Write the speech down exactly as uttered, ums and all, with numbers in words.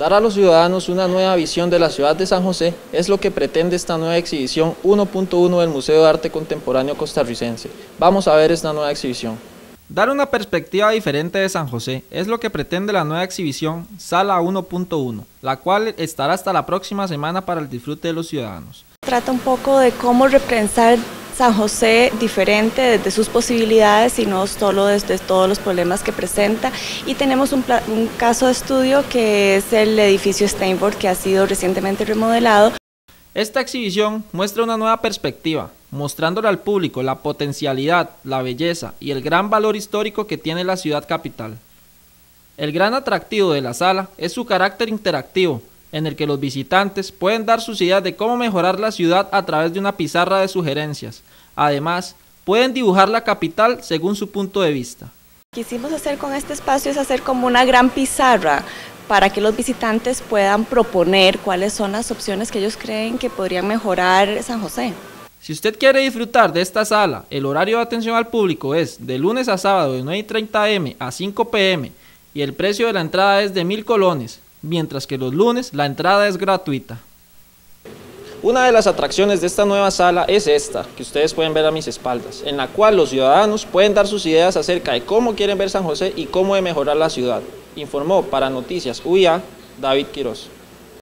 Dar a los ciudadanos una nueva visión de la ciudad de San José es lo que pretende esta nueva exhibición uno punto uno del Museo de Arte Contemporáneo Costarricense. Vamos a ver esta nueva exhibición. Dar una perspectiva diferente de San José es lo que pretende la nueva exhibición Sala uno punto uno, la cual estará hasta la próxima semana para el disfrute de los ciudadanos. Trata un poco de cómo repensar San José diferente desde sus posibilidades y no solo desde todos los problemas que presenta, y tenemos un, un caso de estudio que es el edificio Steinborg, que ha sido recientemente remodelado. Esta exhibición muestra una nueva perspectiva, mostrándole al público la potencialidad, la belleza y el gran valor histórico que tiene la ciudad capital. El gran atractivo de la sala es su carácter interactivo, en el que los visitantes pueden dar sus ideas de cómo mejorar la ciudad a través de una pizarra de sugerencias. Además, pueden dibujar la capital según su punto de vista. Lo que quisimos hacer con este espacio es hacer como una gran pizarra para que los visitantes puedan proponer cuáles son las opciones que ellos creen que podrían mejorar San José. Si usted quiere disfrutar de esta sala, el horario de atención al público es de lunes a sábado de nueve y treinta a eme a cinco pe eme y el precio de la entrada es de mil colones, mientras que los lunes la entrada es gratuita. Una de las atracciones de esta nueva sala es esta, que ustedes pueden ver a mis espaldas, en la cual los ciudadanos pueden dar sus ideas acerca de cómo quieren ver San José y cómo de mejorar la ciudad. Informó para Noticias U I A, David Quiroz.